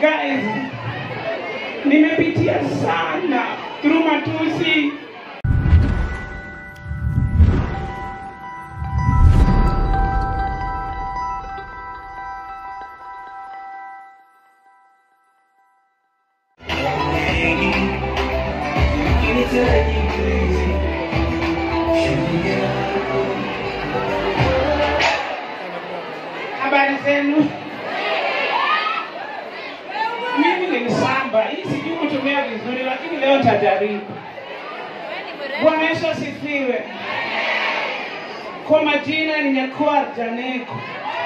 Guys, nimepitia sana through matusi. Habari zenu? Mimi ni msamba. Hii sijui kutumia vizuri lakini leo nitajaribu. Bwana Yesu asifiwe. Kwa majina ni Nyakwar Janeko.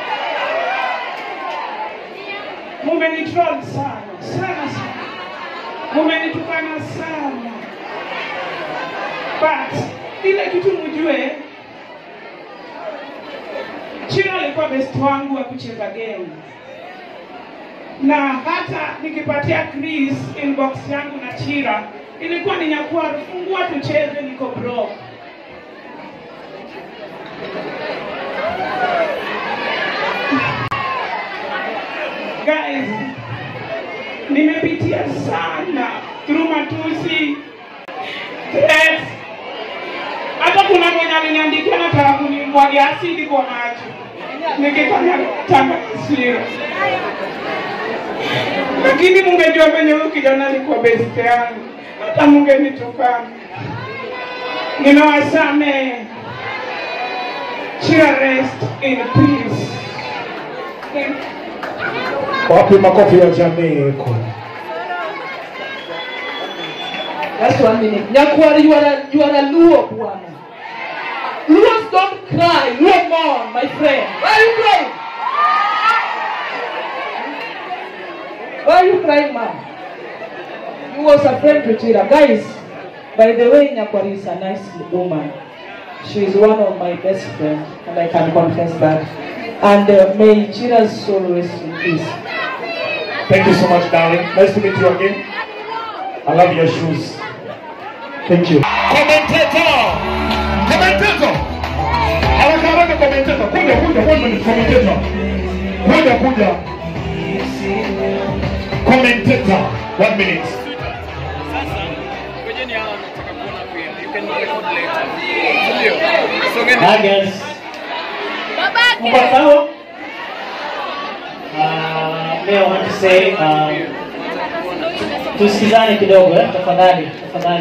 Mumenitroll sana. Mumenitukana sana. But ile kitu mjue, Chira alikuwa best wangu wa kucheza game. Na hata nikipatia Chris inbox yangu na Chira, ilikuwa ni Nyakwar, fungua tucheze, niko bro. Guys, nimepitia sana through matusi, threats. Hata kuna mwenye aliniandikia nataka kunimwagia asidi kwa macho nikifanya tanga kisiro. Lakini mungejua venye huyu kijana alikuwa best yangu, hata mungenitukana. Ninawasame. Chira rest in peace. Wapi makofi ya Janeko? That's 1 minute. Nyakwar, you are a Luo, Bwana. Luos don't cry. Luo mourn, my friend. Why are you crying? Why are you crying, man? You was a friend to Chira. Guys, by the way, Nyakwar is a nice woman. She is one of my best friends, and I can confess that. And may Chira's soul rest in peace. Thank you so much, darling. Nice to meet you again. I love your shoes. Thank you. Commentator. Haraka commentator. Kuja 1 minute commentator. Kuja. Commentator 1 minute. Hi guys. I want to say tusikizane kidogo tafadhali.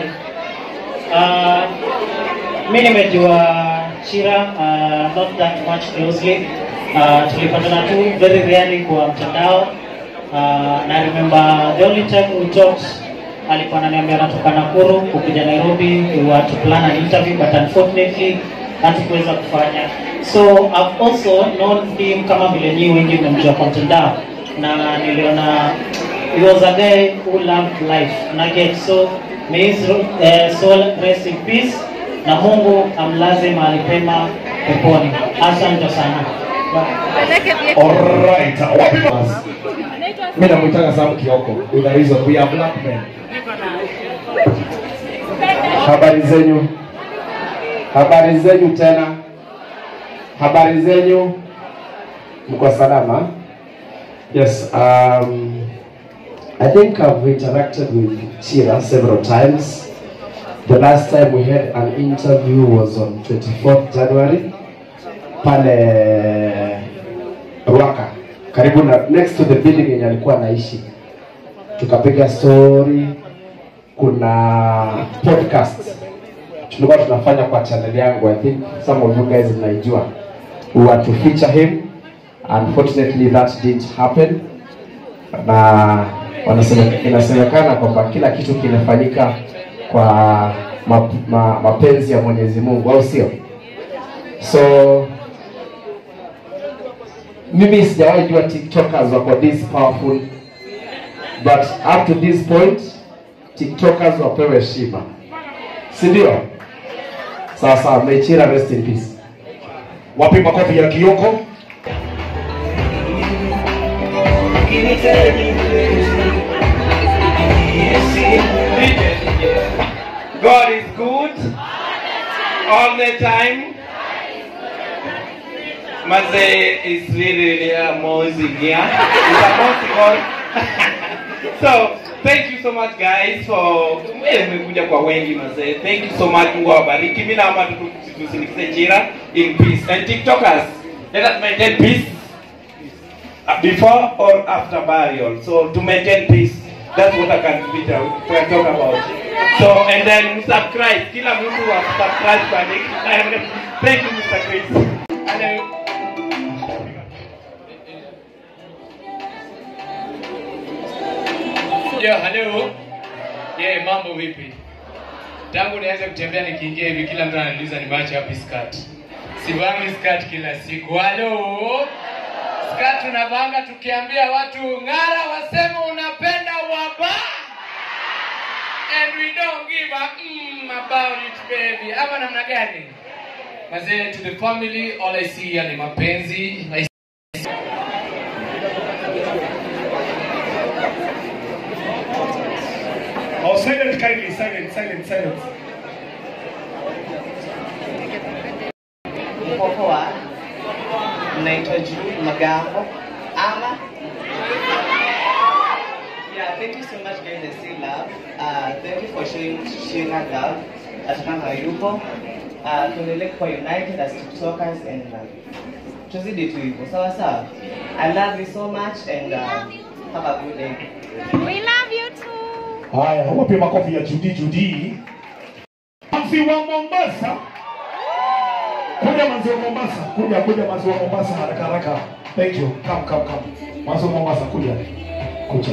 Mimi nimejua Chira not that much closely. Tulipatana tu very rarely kwa mtandao. Na I remember the only time we talked, alikuwa ananiambia anatoka Nakuru kuja Nairobi, we were to plan an interview but unfortunately hatukuweza kufanya. So I've also known him kama vile nyinyi wengi mmemjua kwa mtandao, na niliona he was a guy who loved life. Na get so may his soul rest in peace, na Mungu amlaze mahali pema peponi. Asante sana. Alright. Mimi namuitanga Sam Kioko. With a reason, we are black men. Habari zenyu tena. Habari zenyu. Mko salama? Yes, I think I've interacted with Chira several times. The last time we had an interview was on 24th January. Pale Ruaka. Karibu na next to the building yenye alikuwa anaishi. Tukapiga story. Kuna podcast tulikuwa tunafanya kwa channel yangu. I think some of you guys mnaijua. We were to feature him. Unfortunately that didn't happen. Na inasemekana kwamba kila kitu kinafanyika kwa mapenzi ya Mwenyezi Mungu, au sio? So mimi sijawahi jua TikTokers wako this powerful, but up to this point TikTokers wapewe heshima, si ndio? Sasa may Chira rest in peace. Wapi makofi ya Kioko? God is good all the time. Maze is really amazing here. It's a So, thank you so much guys for mmekuja kwa wengi mazee. Thank you so much. Mungu awabariki. Mimi naomba tusindikize Chira in peace. And TikTokers, let us maintain peace before or after burial. So to maintain peace, that's what I can talk about. So and then subscribe. Kila mtu wa subscribe kwa Nick. Thank you Mr. Chris. Hello. Yo, hello. Yeah, mambo vipi? Tangu nianze kutembea nikiingia hivi kila mtu ananiuliza nimeacha wapi skirt. Sivangi skirt kila siku. Hello. Skirt tunavanga tukiambia watu ngara waseme unapenda waba. And we don't give a about it baby. Ama namna gani? Mazee, to the family, all I see here ni mapenzi. Oh, silent kindly, silent. Popoa, naitwa Jude Magambo. Ama. Yeah, thank you so much guys, I still love. Thank you for sharing our love. Atakama hayupo. Tuendelee kuwa united as TikTokers and tuzidi tu hivyo. Sawa sawa. I love you so much and have a good day. We love you too. Haya, wapi makofi ya Judy. Manzi wa Mombasa. Kuja manzi wa Mombasa. Kuja manzi wa Mombasa haraka. Thank you. Come. Manzi wa Mombasa kuja. Kuja.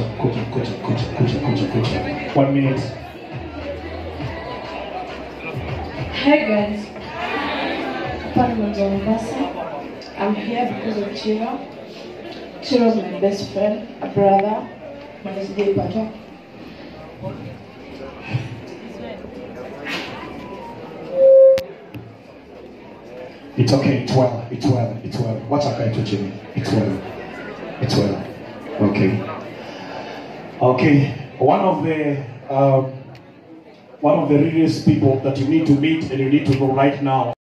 1 minute. Hi guys, Mombasa. I'm here because of Chira. Chira is my best friend, a brother, my day partner. It's okay, it's well. What's up, Jimmy? It's well. Okay. One of the realest people that you need to meet and you need to know right now